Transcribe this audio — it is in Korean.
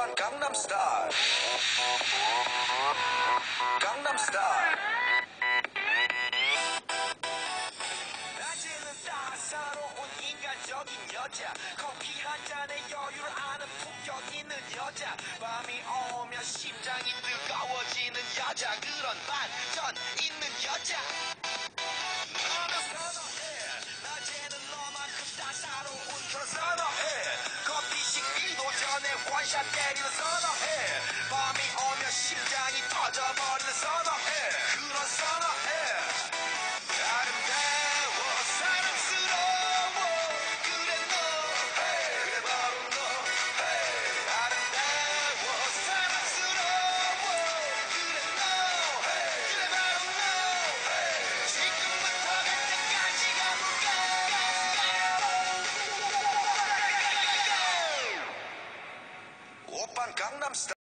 오빤 강남스타일. 강남스타일. 낮에는 따사로운 인간적인 여자, 커피 한 잔에 여유를 아는 품격 있는 여자, 밤이 오면 심장이 뜨거워지는 여자, 그런 반전 있는 여자. 너는 선호해. 낮에는 너만큼 따사로운 그런 선호해. 커피 식기도 전에 원샷 때리는 선호해. 밤이 오면 심장이 터져버리는 선호해. 그런 선호해. 아름다워 사랑스러워 그래 너 그래 바로 너 아름다워 사랑스러워 그래 너 그래 바로 너 지금부터 갈 때까지 가볼까 오빤 강남스타일.